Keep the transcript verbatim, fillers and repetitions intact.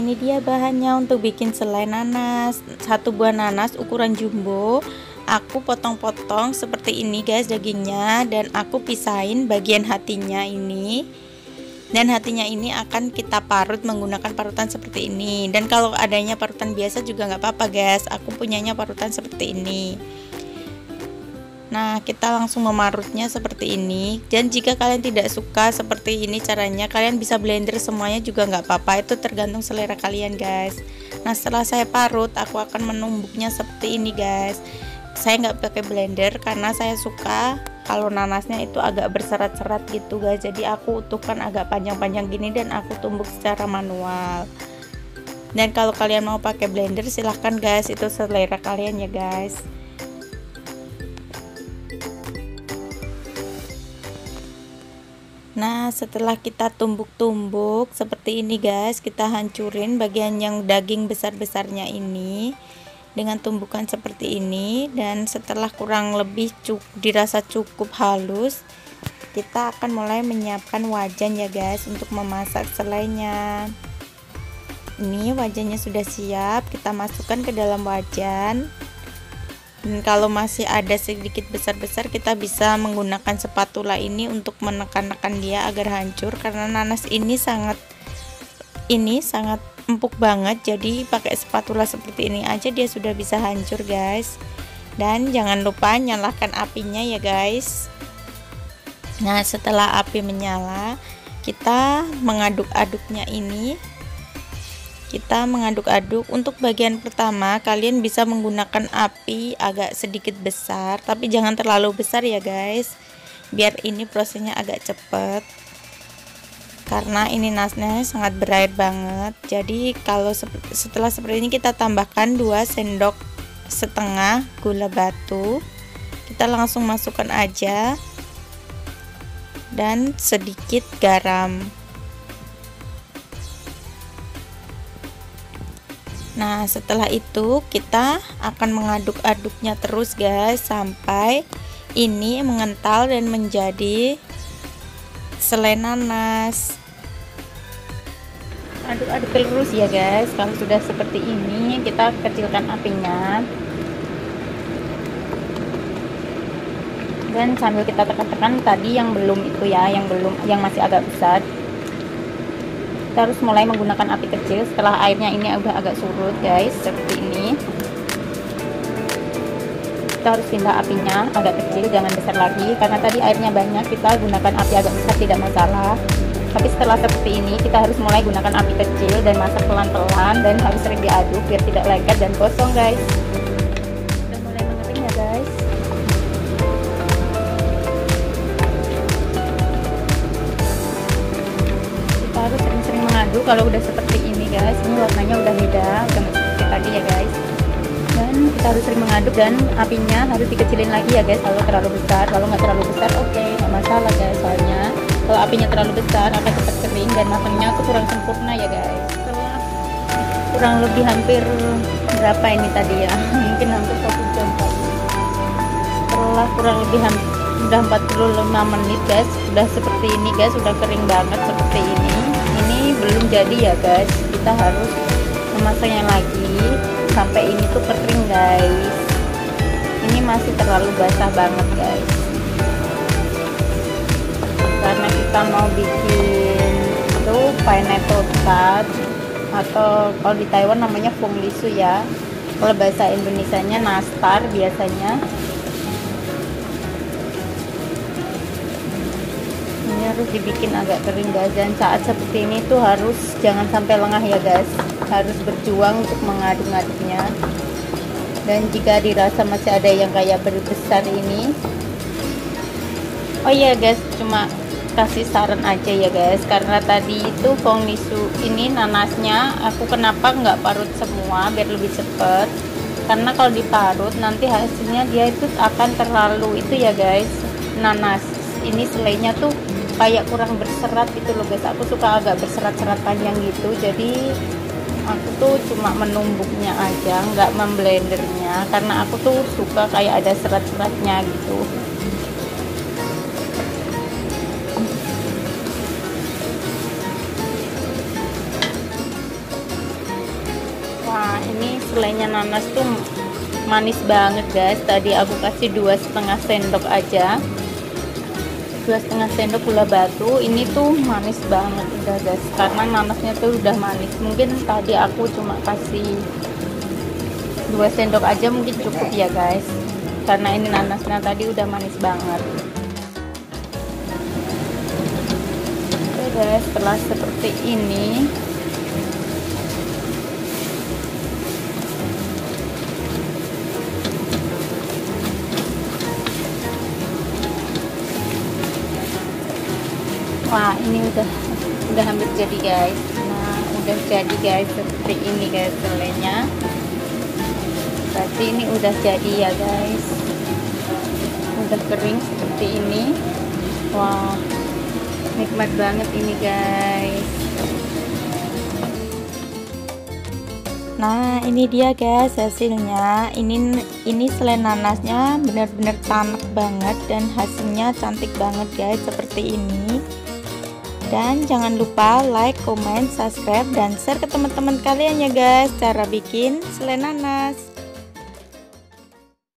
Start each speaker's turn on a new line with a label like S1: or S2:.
S1: ini dia bahannya untuk bikin selai nanas. Satu buah nanas ukuran jumbo aku potong-potong seperti ini guys dagingnya, dan aku pisahin bagian hatinya ini. Dan hatinya ini akan kita parut menggunakan parutan seperti ini. Dan kalau adanya parutan biasa juga nggak apa-apa guys, aku punyanya parutan seperti ini. Nah, kita langsung memarutnya seperti ini. Dan jika kalian tidak suka seperti ini caranya, kalian bisa blender semuanya juga nggak apa-apa, itu tergantung selera kalian guys. Nah, setelah saya parut, aku akan menumbuknya seperti ini guys. Saya nggak pakai blender karena saya suka kalau nanasnya itu agak berserat-serat gitu guys, jadi aku utuhkan agak panjang-panjang gini dan aku tumbuk secara manual. Dan kalau kalian mau pakai blender silahkan guys, itu selera kalian ya guys. Nah, setelah kita tumbuk-tumbuk seperti ini guys, kita hancurin bagian yang daging besar-besarnya ini dengan tumbukan seperti ini. Dan setelah kurang lebih cukup dirasa cukup halus, kita akan mulai menyiapkan wajan ya guys untuk memasak selainya. Ini wajannya sudah siap, kita masukkan ke dalam wajan. Dan kalau masih ada sedikit besar-besar, kita bisa menggunakan spatula ini untuk menekan-nekan dia agar hancur, karena nanas ini sangat ini sangat empuk banget, jadi pakai spatula seperti ini aja dia sudah bisa hancur guys. Dan jangan lupa nyalakan apinya ya guys. Nah, setelah api menyala, kita mengaduk-aduknya ini. Kita mengaduk-aduk. Untuk bagian pertama kalian bisa menggunakan api agak sedikit besar, tapi jangan terlalu besar ya guys, biar ini prosesnya agak cepet, karena ini nasnya sangat berair banget. Jadi kalau setelah seperti ini kita tambahkan dua sendok setengah gula batu, kita langsung masukkan aja, dan sedikit garam. Nah, setelah itu kita akan mengaduk-aduknya terus guys sampai ini mengental dan menjadi selai nanas. Aduk-aduk terus ya guys. Kalau sudah seperti ini, kita kecilkan apinya. Dan sambil kita tekan-tekan tadi yang belum itu ya, yang belum yang masih agak besar. Kita harus mulai menggunakan api kecil setelah airnya ini udah agak surut guys, seperti ini. Kita harus pindah apinya agak kecil, jangan besar lagi, karena tadi airnya banyak, kita gunakan api agak besar tidak masalah. Tapi setelah seperti ini kita harus mulai gunakan api kecil dan masak pelan-pelan, dan harus sering diaduk biar tidak lengket dan gosong guys. Sudah mulai mengering ya guys. Harus sering-sering mengaduk. Kalau udah seperti ini guys, ini warnanya udah beda, udah seperti tadi ya guys. Dan kita harus sering mengaduk, dan apinya harus dikecilin lagi ya guys kalau terlalu besar. Kalau nggak terlalu besar oke, okay, nggak masalah guys, soalnya kalau apinya terlalu besar akan cepat kering dan matangnya tuh kurang sempurna ya guys. Setelah kurang lebih hampir berapa ini tadi ya, mungkin hampir satu jam tadi. Setelah kurang lebih hampir udah empat puluh lima menit guys, udah seperti ini guys, udah kering banget seperti ini. Ini belum jadi ya guys, kita harus memasaknya lagi sampai ini tuh kering guys. Ini masih terlalu basah banget guys, karena kita mau bikin itu pineapple tart, atau kalau di Taiwan namanya funglisu ya, kalau bahasa Indonesianya nastar biasanya. Harus dibikin agak kering guys, dan saat seperti ini tuh harus jangan sampai lengah ya guys, harus berjuang untuk mengaduk-aduknya. Dan jika dirasa masih ada yang kayak berbesar ini, oh iya guys, cuma kasih saran aja ya guys, karena tadi itu funglisu ini nanasnya aku kenapa nggak parut semua biar lebih cepet, karena kalau diparut nanti hasilnya dia itu akan terlalu itu ya guys, nanas ini selainya tuh kayak kurang berserat gitu loh guys. Aku suka agak berserat-serat panjang gitu, jadi aku tuh cuma menumbuknya aja, nggak memblendernya, karena aku tuh suka kayak ada serat-seratnya gitu. selainya nanas tuh manis banget guys. Tadi aku kasih dua setengah sendok aja, dua setengah sendok gula batu. Ini tuh manis banget udah guys, karena nanasnya tuh udah manis. Mungkin tadi aku cuma kasih dua sendok aja mungkin cukup ya guys, karena ini nanasnya tadi udah manis banget. Oke guys, setelah seperti ini wah ini udah udah hampir jadi guys. Nah udah jadi guys, seperti ini guys selainya. Berarti ini udah jadi ya guys, udah kering seperti ini. Wah nikmat banget ini guys. Nah ini dia guys hasilnya. Ini ini selai nanasnya benar-benar tanak banget dan hasilnya cantik banget guys seperti ini. Dan jangan lupa like, comment, subscribe, dan share ke teman-teman kalian ya guys cara bikin selai nanas.